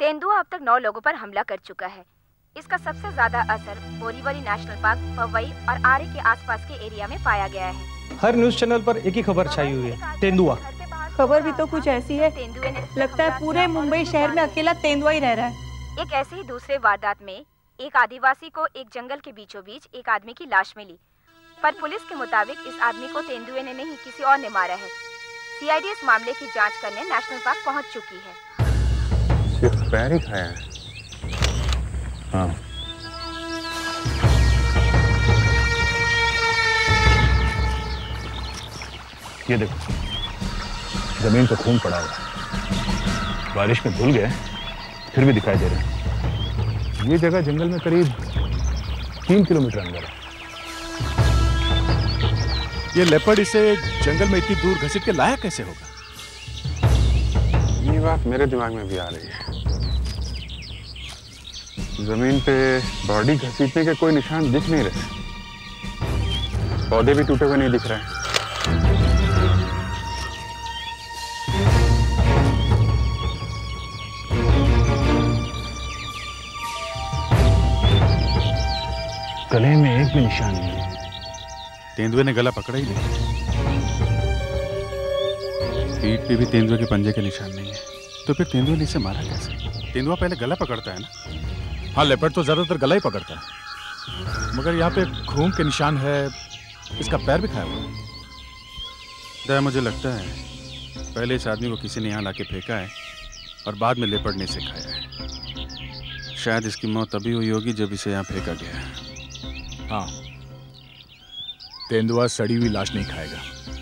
तेंदुआ अब तक 9 लोगों पर हमला कर चुका है। इसका सबसे ज्यादा असर बोरीवली नेशनल पार्क, पवई और आरे के आसपास के एरिया में पाया गया है। हर न्यूज चैनल पर एक ही खबर छाई हुई है, तेंदुआ। खबर भी तो कुछ ऐसी है, लगता है पूरे मुंबई शहर में अकेला तेंदुआ ही रह रहा है। एक ऐसे ही दूसरे वारदात में एक आदिवासी को एक जंगल के बीचों बीच एक आदमी की लाश मिली, पर पुलिस के मुताबिक इस आदमी को तेंदुए ने नहीं, किसी और ने मारा है। CID इस मामले की जांच करने नेशनल पार्क पहुंच चुकी है। सिर्फ पैर ही खाया है। हाँ। ये देखो, जमीन पर खून पड़ा हुआ है। बारिश में धुल गए, फिर भी दिखाई दे रहे हैं। ये जगह जंगल में करीब 3 किलोमीटर अंदर है। ये लेपर्ड इसे जंगल में इतनी दूर घसीट के लाया कैसे होगा? ये बात मेरे दिमाग में भी आ रही है। जमीन पे बॉडी घसीटने के कोई निशान दिख नहीं रहे। पौधे भी टूटे हुए नहीं दिख रहे हैं। गले में एक भी निशान नहीं है। तेंदुए ने गला पकड़ा ही नहीं। पीठ पे भी तेंदुए के पंजे के निशान नहीं है, तो फिर तेंदुए ने इसे मारा कैसे? तेंदुआ पहले गला पकड़ता है ना? हाँ, लेपर्ड तो ज्यादातर गला ही पकड़ता है, मगर यहाँ पे खून के निशान है। इसका पैर भी खाया हुआ है। दया, मुझे लगता है पहले इस आदमी को किसी ने यहाँ लाके फेंका है और बाद में लेपर्ड ने इसे खाया है। शायद इसकी मौत तभी हुई होगी जब इसे यहाँ फेंका गया है। हाँ, तेंदुआ सड़ी हुई लाश नहीं खाएगा।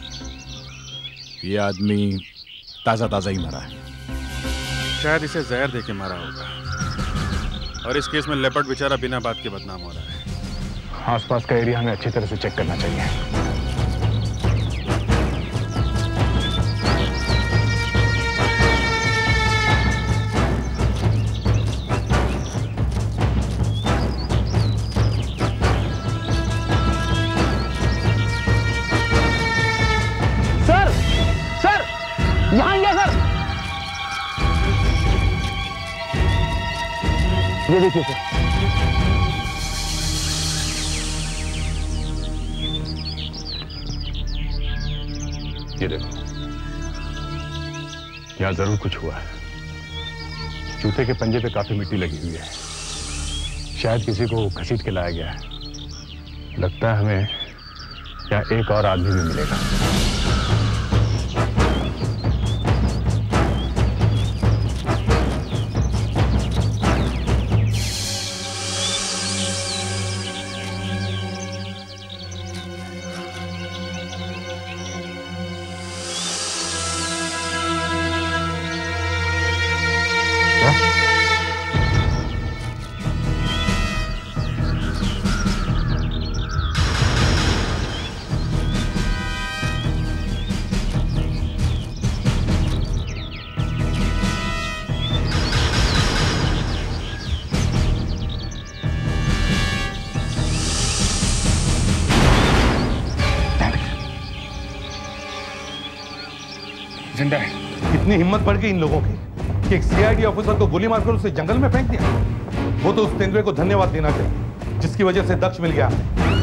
ये आदमी ताजा ताजा ही मरा है। शायद इसे जहर देके मारा होगा, और इस केस में लेपर्ड बेचारा बिना बात के बदनाम हो रहा है। आसपास का एरिया हमें अच्छी तरह से चेक करना चाहिए। ये देखिए सर। ये देखो, यहाँ जरूर कुछ हुआ है। जूते के पंजे पे काफी मिट्टी लगी हुई है। शायद किसी को घसीट के लाया गया है। लगता है हमें यहाँ एक और आदमी भी मिलेगा। जिंदा है। इतनी हिम्मत बढ़ गई इन लोगों की कि एक CID ऑफिसर को गोली मारकर उसे जंगल में फेंक दिया। वो तो उस तेंदुए को धन्यवाद देना चाहिए जिसकी वजह से दक्ष मिल गया।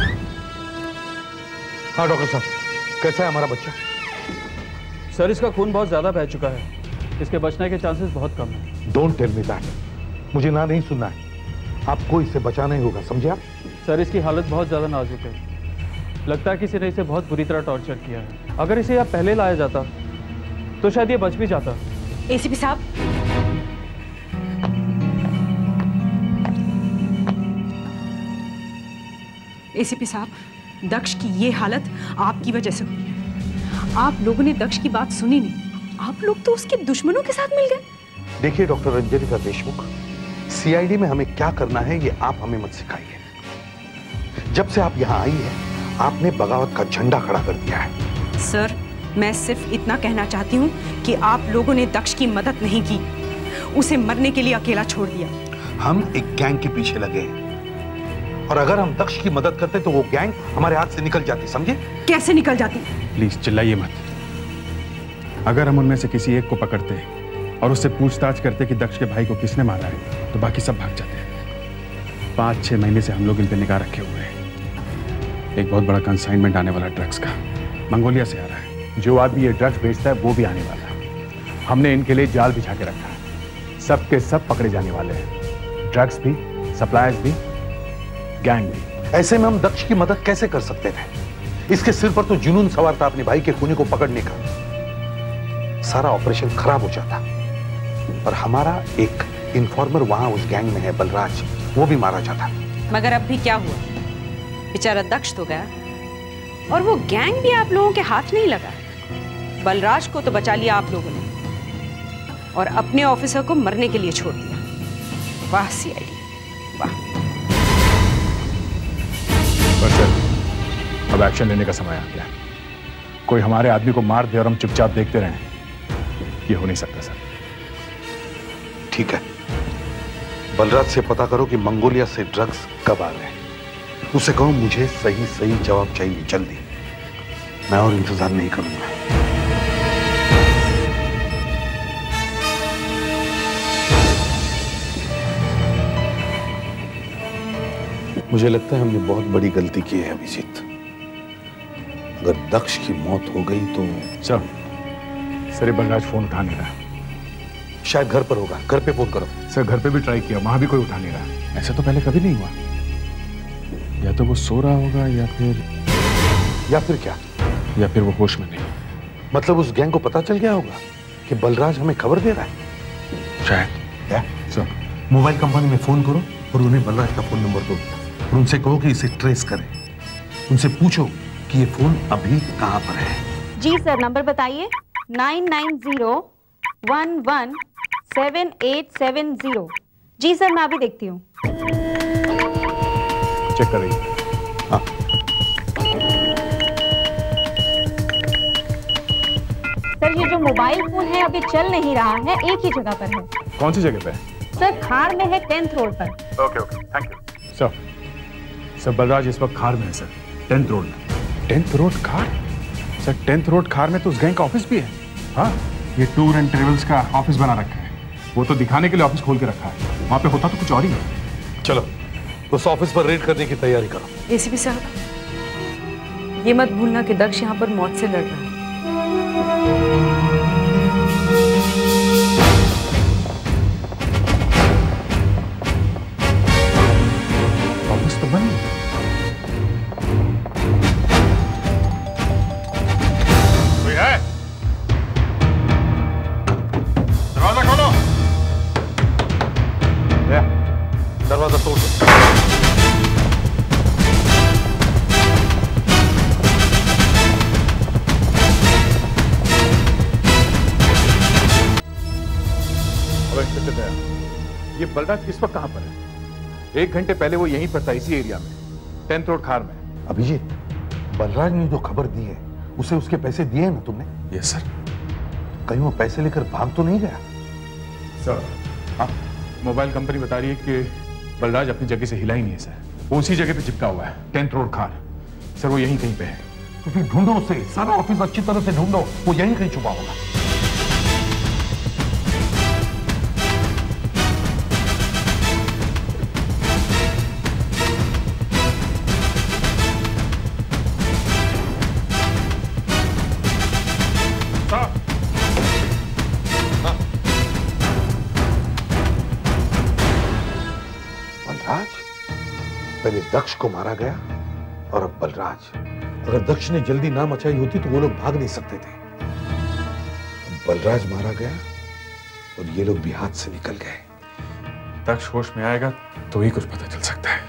हाँ डॉक्टर साहब, कैसा है हमारा बच्चा? सर, इसका खून बहुत ज्यादा बह चुका है। इसके बचने के चांसेस बहुत कम है। Don't tell me that. मुझे ना नहीं सुनना है। आपको इसे बचाना ही होगा, समझे आप? सर, इसकी हालत बहुत ज्यादा नाजुक है। लगता है किसी ने इसे बहुत बुरी तरह टॉर्चर किया है। अगर इसे यहाँ पहले लाया जाता तो शायद ये बच भी जाता। ACP साहब, ACP साहब, दक्ष की ये हालत आपकी वजह से हुई है। आप लोगों ने दक्ष की बात सुनी नहीं। आप लोग तो उसके दुश्मनों के साथ मिल गए। देखिए डॉक्टर रंजनिका देशमुख, CID में हमें क्या करना है ये आप हमें मत सिखाइए। जब से आप यहाँ आई हैं, आपने बगावत का झंडा खड़ा कर दिया है। सर, मैं सिर्फ इतना कहना चाहती हूँ कि आप लोगों ने दक्ष की मदद नहीं की, उसे मरने के लिए अकेला छोड़ दिया। हम एक गैंग के पीछे लगे हैं, और अगर हम दक्ष की मदद करते तो वो गैंग हमारे हाथ से निकल जाती, समझे? कैसे निकल जाती? प्लीज चिल्लाइए मत। अगर हम उनमें से किसी एक को पकड़ते और उससे पूछताछ करते कि दक्ष के भाई को किसने मारा है, तो बाकी सब भाग जाते हैं। 5-6 महीने से हम लोग इन पे निगाह रखे हुए हैं। एक बहुत बड़ा कंसाइनमेंट आने वाला ड्रग्स का, मंगोलिया से आ रहा है। जो आदमी ये ड्रग्स बेचता है वो भी आने वाला है। हमने इनके लिए जाल बिछा के रखा है। सब के सब पकड़े जाने वाले हैं, ड्रग्स भी, सप्लायर्स भी, गैंग भी। ऐसे में हम दक्ष की मदद कैसे कर सकते थे? इसके सिर पर तो जुनून सवार था अपने भाई के खूनी को पकड़ने का। सारा ऑपरेशन खराब हो जाता और हमारा एक इन्फॉर्मर वहां उस गैंग में है, बलराज, वो भी मारा जाता। मगर अब भी क्या हुआ? बेचारा दक्ष तो गया और वो गैंग भी आप लोगों के हाथ नहीं लगा। बलराज को तो बचा लिया आप लोगों ने और अपने ऑफिसर को मरने के लिए छोड़ दिया। वाह CID, वाह। पर सर, अब एक्शन लेने का समय आ गया। कोई हमारे आदमी को मार दे और हम चुपचाप देखते रहें, ये हो नहीं सकता सर। ठीक है, बलराज से पता करो कि मंगोलिया से ड्रग्स कब आ रहे हैं। उसे कहो मुझे सही सही जवाब चाहिए, जल्दी। मैं और इंतजार नहीं करूंगा। मुझे लगता है हमने बहुत बड़ी गलती की है अभिजीत। अगर दक्ष की मौत हो गई तो सर, बलराज फोन उठा नहीं रहा। शायद घर पर होगा, घर पे फोन करो। सर, घर पे भी ट्राई किया, वहां भी कोई उठा नहीं रहा। ऐसा तो पहले कभी नहीं हुआ। या तो वो सो रहा होगा या फिर क्या? या फिर वो होश में नहीं। मतलब उस गैंग को पता चल गया होगा कि बलराज हमें खबर दे रहा है। शायद। सर, मोबाइल कंपनी में फोन करो और उन्हें बलराज का फोन नंबर दो और उनसे कहो कि इसे ट्रेस करें। उनसे पूछो कि ये फोन अभी कहां पर है। जी सर, नंबर बताइए। 9901178770। जी सर, मैं अभी देखती हूँ। चेक कर रही है। हाँ। सर, ये जो मोबाइल फोन है अभी चल नहीं रहा है, एक ही जगह पर है। कौन सी जगह पे है? सर, खार में है, 10th रोड पर। Okay, thank you. Sir, Balraj इस वक्त खार में है सर, 10th रोड में। 10th रोड खार? सर, 10th रोड खार में तो उस गैंग का ऑफिस भी है। हाँ, ये टूर एंड ट्रेवल्स का ऑफिस बना रखा है। वो तो दिखाने के लिए ऑफिस खोल के रखा है, वहां पे होता तो कुछ और ही है। चलो उस ऑफिस पर रेड करने की तैयारी करो। ACP साहब, ये मत भूलना कि दक्ष यहाँ पर मौत से लड़ रहा है। ऑफिस तो बंद है। कोई है? दरवाजा खोलो। दरवाजा तोड़ दो। ये बलराज इस वक्त कहां पर है? 1 घंटे पहले वो यहीं पर था, इसी एरिया में, 10th रोड खार में। अभिजीत, बलराज ने जो खबर दी है उसे उसके पैसे दिए ना तुमने? Yes sir. कहीं वो पैसे लेकर भाग तो नहीं गया? सर, मोबाइल कंपनी बता रही है कि बलराज अपनी जगह से हिला ही नहीं है सर। वो उसी जगह पे चिपका हुआ है, 10th रोड खार। सर, वो यहीं कहीं पे है। तो फिर ढूंढो उसे, सारा ऑफिस अच्छी तरह से ढूंढो, वो यहीं कहीं छुपा होगा। पहले दक्ष को मारा गया और अब बलराज। अगर दक्ष ने जल्दी ना मचाई होती तो वो लोग भाग नहीं सकते थे। बलराज मारा गया और ये लोग भी हाथ से निकल गए। दक्ष होश में आएगा तो ही कुछ पता चल सकता है।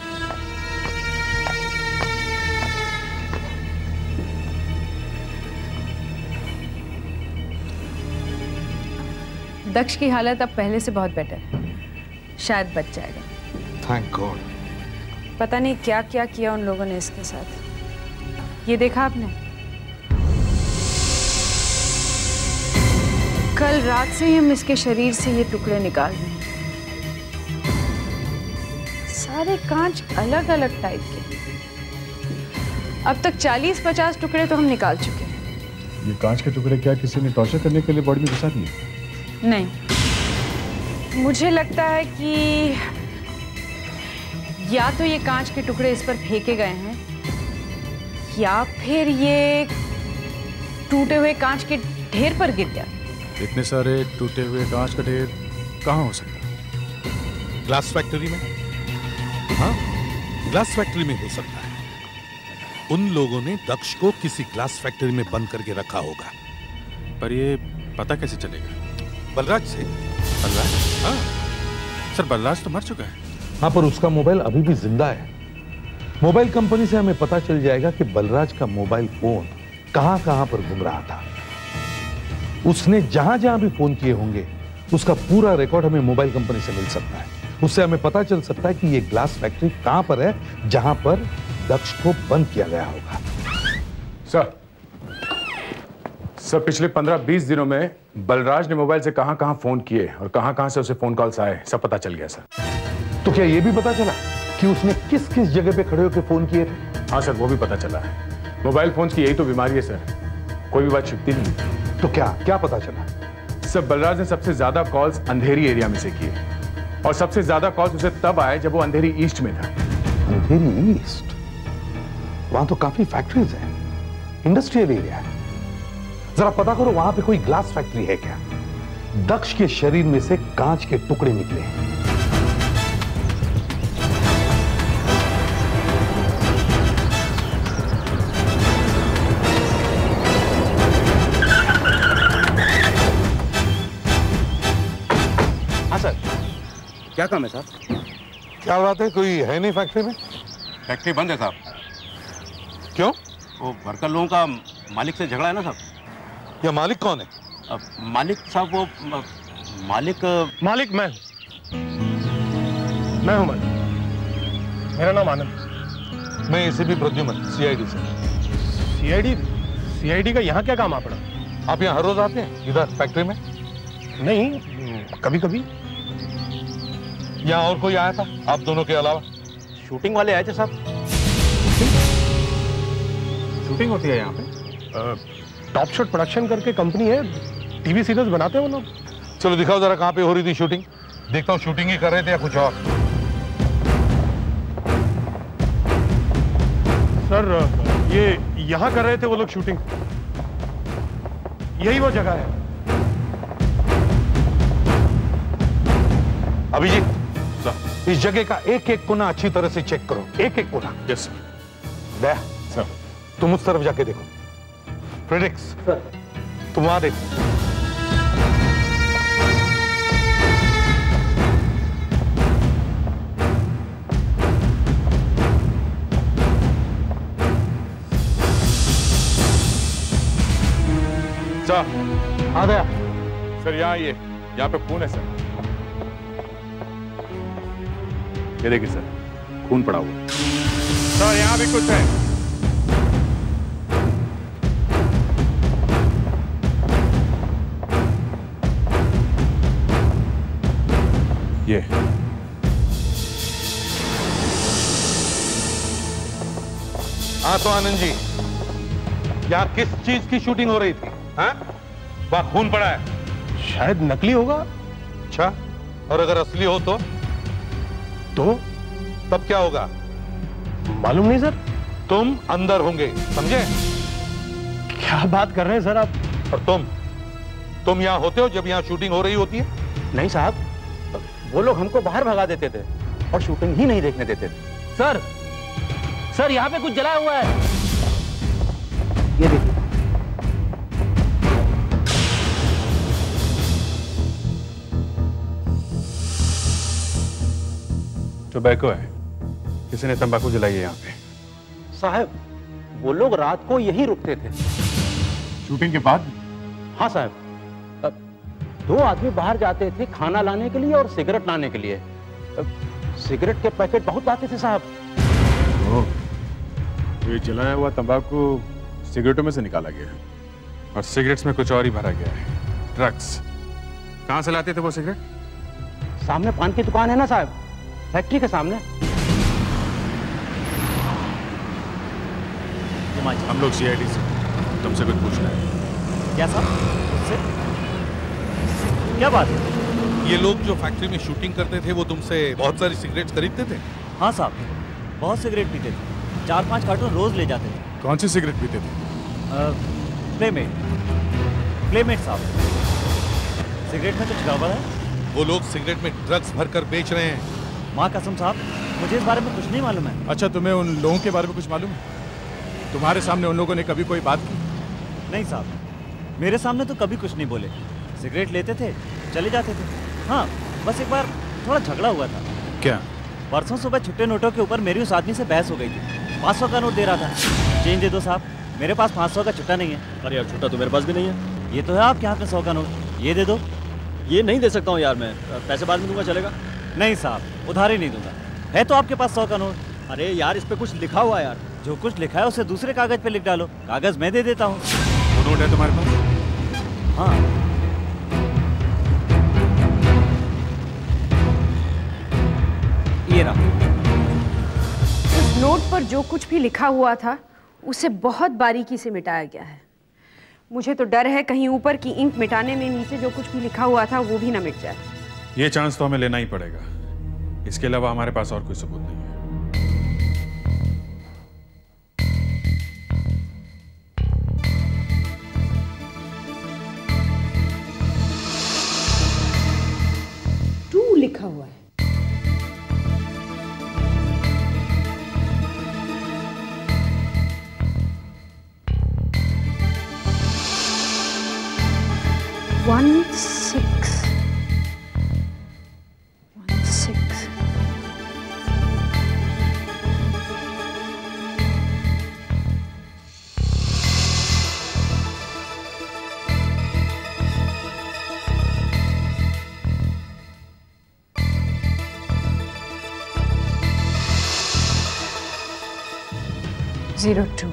दक्ष की हालत अब पहले से बहुत बेटर है, शायद बच जाएगा। Thank God. पता नहीं क्या क्या किया उन लोगों ने इसके साथ। ये देखा आपने? कल रात से ही हम इसके शरीर से ये टुकड़े निकाल रहे हैं। सारे कांच अलग अलग टाइप के। अब तक 40-50 टुकड़े तो हम निकाल चुके हैं। ये कांच के टुकड़े क्या किसी ने टॉर्चर करने के लिए बॉडी में घुसा दिए? नहीं, मुझे लगता है कि या तो ये कांच के टुकड़े इस पर फेंके गए हैं या फिर ये टूटे हुए कांच के ढेर पर गिर गया। इतने सारे टूटे हुए कांच का ढेर कहाँ हो सकता है? ग्लास फैक्ट्री में? हाँ, ग्लास फैक्ट्री में हो सकता है। उन लोगों ने दक्ष को किसी ग्लास फैक्ट्री में बंद करके रखा होगा। पर ये पता कैसे चलेगा? बलराज से। बलराज? हाँ सर, बलराज तो मर चुका है। हाँ, पर उसका मोबाइल अभी भी जिंदा है। मोबाइल कंपनी से हमें पता चल जाएगा कि बलराज का मोबाइल फोन कहां कहां पर घूम रहा था। उसने जहां जहां भी फोन किए होंगे उसका पूरा रिकॉर्ड हमें मोबाइल कंपनी से मिल सकता है। उससे हमें पता चल सकता है कि ये ग्लास फैक्ट्री कहां पर है जहां पर दक्ष को बंद किया गया होगा। सर पिछले 15-20 दिनों में बलराज ने मोबाइल से कहां कहां फोन किए और कहां कहां से उसे फोन कॉल्स आए, सब पता चल गया सर। तो क्या ये भी पता चला कि उसने किस किस जगह पे खड़े होकर फोन किए थे? हाँ सर, वो भी पता चला है। मोबाइल फोन की यही तो बीमारी है सर, कोई भी बात छिपती नहीं। तो क्या क्या पता चला? सर बलराज ने सबसे ज्यादा कॉल्स अंधेरी एरिया में से किए और सबसे ज्यादा कॉल्स उसे तब आए जब वो अंधेरी ईस्ट में था। अंधेरी ईस्ट? वहां तो काफी फैक्ट्रीज हैं, इंडस्ट्रियल एरिया है। जरा पता करो वहां पे कोई ग्लास फैक्ट्री है क्या? दक्ष के शरीर में से कांच के टुकड़े निकले हैं। हाँ सर, क्या काम है साहब? क्या बात है, कोई है नहीं फैक्ट्री में? फैक्ट्री बंद है साहब। क्यों? वो वर्कर लोगों का मालिक से झगड़ा है ना साहब। या मालिक कौन है? मालिक साहब वो मालिक मैं हूं मालिक। मेरा नाम आनंद। मैं ACP प्रद्युमन, CID से। CID का यहाँ क्या काम आ पड़ा? आप यहाँ हर रोज आते हैं इधर फैक्ट्री में? नहीं, कभी कभी। यहाँ और कोई आया था आप दोनों के अलावा? शूटिंग वाले आए थे साहब। शूटिंग होती है यहाँ पे? टॉप शॉट प्रोडक्शन करके कंपनी है, टीवी सीरीज बनाते हैं वो लोग। चलो दिखाओ जरा कहाँ पे हो रही थी शूटिंग। देखता हूँ शूटिंग ही कर रहे थे या कुछ और। सर ये यहाँ कर रहे थे वो लोग शूटिंग। यही वो जगह है। अभिजीत, इस जगह का एक एक कोना अच्छी तरह से चेक करो, एक एक कोना। Yes sir. दया सर, तुम उस तरफ जाके देखो। प्रेडिक्स तुम वहां देखो। सर। हाँ दया। सर यहाँ पे खून है सर। ये देखिए सर, खून पड़ा हुआ। सर यहाँ भी कुछ है। ये हाँ तो आनंद जी, यहाँ किस चीज की शूटिंग हो रही थी? हाँ, वहां खून पड़ा है। शायद नकली होगा। अच्छा, और अगर असली हो तो तब क्या होगा? मालूम नहीं सर। तुम अंदर होंगे, समझे? क्या बात कर रहे हैं सर आप? और तुम यहाँ होते हो जब यहाँ शूटिंग हो रही होती है? नहीं साहब, वो लोग हमको बाहर भगा देते थे और शूटिंग ही नहीं देखने देते थे। सर यहाँ पे कुछ जला हुआ है। ये देखिए। टोबैको है, किसी ने तंबाकू जलाई है यहाँ पे। साहब वो लोग रात को यही रुकते थे। शूटिंग के बाद? हाँ साहब, 2 आदमी बाहर जाते थे खाना लाने के लिए और सिगरेट लाने के लिए। सिगरेट के पैकेट बहुत लाते थे साहब। तो ये जलाया हुआ तंबाकू सिगरेटों में से निकाला गया और सिगरेट्स में कुछ और ही भरा गया है, ड्रग्स। कहाँ से लाते थे वो सिगरेट? सामने पान की दुकान है ना साहब, फैक्ट्री के सामने। हम लोग CID से तुमसे कुछ पूछना है। क्या साहब? क्या बात है? ये लोग जो फैक्ट्री में शूटिंग करते थे वो तुमसे बहुत सारी सिगरेट्स खरीदते थे? हाँ साहब, बहुत सिगरेट पीते थे, 4-5 कार्टून रोज ले जाते थे। कौन सी सिगरेट पीते थे? प्लेमेट साहब। सिगरेट में कुछ गड़बड़ है? वो लोग सिगरेट में ड्रग्स भरकर बेच रहे हैं। माँ कसम साहब, मुझे इस बारे में कुछ नहीं मालूम है। अच्छा, तुम्हें उन लोगों के बारे में कुछ मालूम है? तुम्हारे सामने उन लोगों ने कभी कोई बात की? नहीं साहब, मेरे सामने तो कभी कुछ नहीं बोले। सिगरेट लेते थे, चले जाते थे। हाँ, बस एक बार थोड़ा झगड़ा हुआ था। क्या? परसों सुबह छुट्टे नोटों के ऊपर मेरी उस आदमी से बहस हो गई थी। 500 का नोट दे रहा था। चेंज दे दो साहब, मेरे पास 500 का छुट्टा नहीं है। अरे यार, छुट्टा तो मेरे पास भी नहीं है। ये तो है आपके हाथ में 100 का नोट, ये दे दो। ये नहीं दे सकता हूँ यार, मैं पैसे बाद में दूंगा, चलेगा? नहीं साहब, उधार ही नहीं दूंगा। है तो आपके पास 100 का नोट। अरे यार, इस पे कुछ लिखा हुआ है यार। जो कुछ लिखा है उसे दूसरे कागज पे लिख डालो, कागज मैं दे देता हूँ। वो नोट है तुम्हारे पास? हाँ। ये रहा। उस नोट पर जो कुछ भी लिखा हुआ था उसे बहुत बारीकी से मिटाया गया है। मुझे तो डर है कहीं ऊपर की इंक मिटाने में नीचे जो कुछ भी लिखा हुआ था वो भी ना मिट जाए। ये चांस तो हमें लेना ही पड़ेगा। इसके अलावा हमारे पास और कोई सबूत नहीं है। टू लिखा हुआ है। One six. Zero two.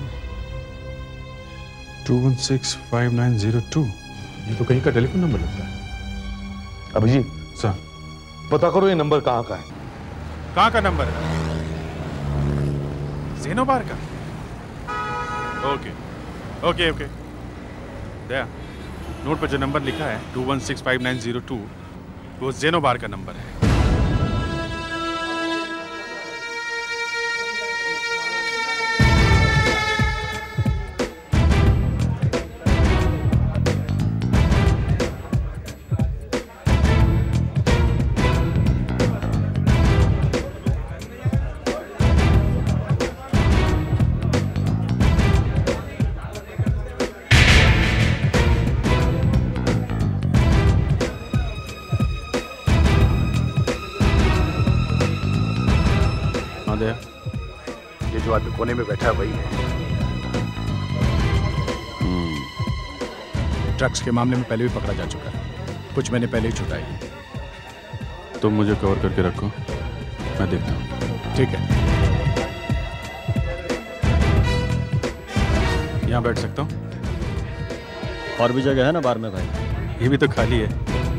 2165902। ये तो कहीं का टेलीफोन नंबर लगता है। अभिजीत सर, पता करो ये नंबर कहाँ का है। कहाँ का नंबर है? ज़ेनोबार का? Okay okay okay. Daya, note पर जो नंबर लिखा है 2165902 वो ज़ेनोबार का नंबर है। ये जो आदमी कोने में बैठा है वही है। ड्रग्स के मामले में पहले भी पकड़ा जा चुका है, कुछ महीने पहले ही छुटाई। तुम मुझे कवर करके रखो, मैं देखता हूँ। ठीक है, यहाँ बैठ सकता हूँ? और भी जगह है ना बार में भाई? ये भी तो खाली है।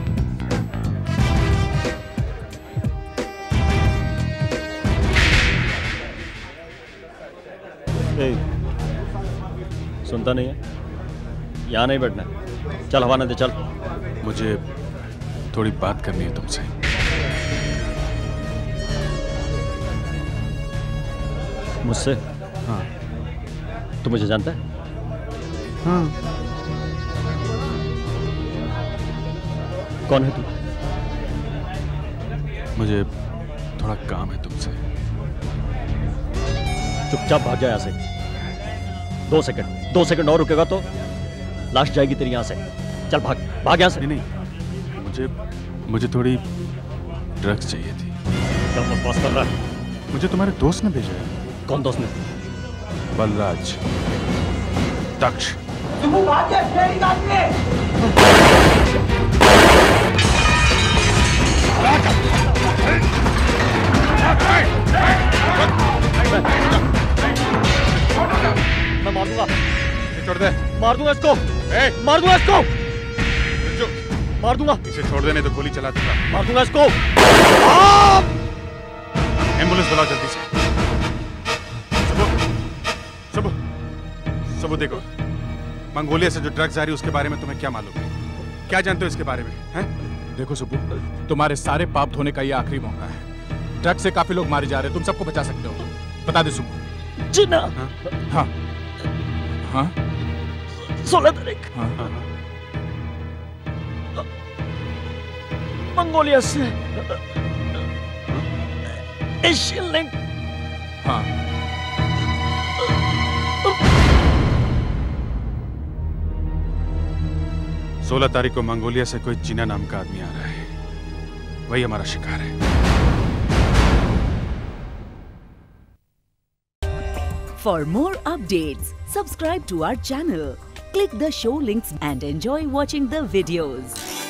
सुनता नहीं है? यहाँ नहीं बैठना, चल हवा न दे, चल। मुझे थोड़ी बात करनी है तुमसे। मुझसे? हाँ। तू मुझे जानता है? हाँ। कौन है तू? मुझे थोड़ा काम है तुमसे। चुपचाप भाग जा यहाँ से। 2 सेकंड और रुकेगा तो लाश जाएगी तेरी यहाँ से। चल भाग भाग यहाँ से। नहीं, मुझे थोड़ी ड्रग्स चाहिए थी। क्या बकवास कर रहा है? मुझे तुम्हारे दोस्त ने भेजा है। कौन दोस्त ने? बलराज, दक्ष। मैं मार दूंगा। छोड़ दे। मार दूंगा इसको। मार दूंगा इसको। मार दूंगा। इसे छोड़ दे नहीं तो गोली चला दूंगा। मार दूंगा इसको। एम्बुलेंस बुलाओ जल्दी से। सबू देखो, मंगोलिया से जो ड्रग्स आ रही है उसके बारे में तुम्हें क्या मालूम है? क्या जानते हो इसके बारे में? हैं? देखो सुब्बू, तुम्हारे सारे पाप धोने का ये आखिरी मौका है। ड्रग से काफी लोग मारे जा रहे हैं, तुम सबको बचा सकते हो। बता दे सुब्बू। जी ना। हाँ हाँ 16 तारीख मंगोलिया से एशियन लिंक। हाँ 16 तारीख को मंगोलिया से कोई चीना नाम का आदमी आ रहा है, वही हमारा शिकार है। For more updates, subscribe to our channel, click the show links and enjoy watching the videos.